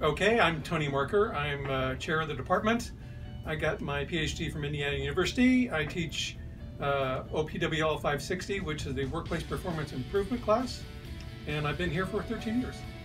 Okay, I'm Tony Marker. I'm chair of the department. I got my PhD from Indiana University. I teach OPWL 560, which is the Workplace Performance Improvement class, and I've been here for 13 years.